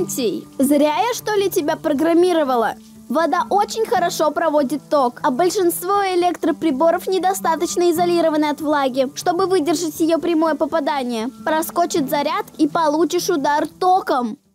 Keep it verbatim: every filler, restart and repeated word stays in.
Леонтий, зря я что ли тебя программировала? Вода очень хорошо проводит ток, а большинство электроприборов недостаточно изолированы от влаги, чтобы выдержать ее прямое попадание. Проскочит заряд и получишь удар током.